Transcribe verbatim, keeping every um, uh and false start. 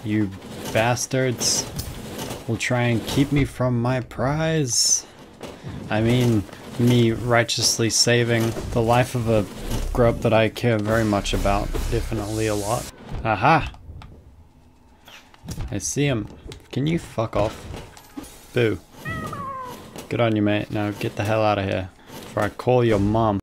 You bastards will try and keep me from my prize. I mean, me righteously saving the life of a grub that I care very much about, definitely a lot. Aha! I see him. Can you fuck off? Boo. Good on you, mate. Now get the hell out of here before I call your mom.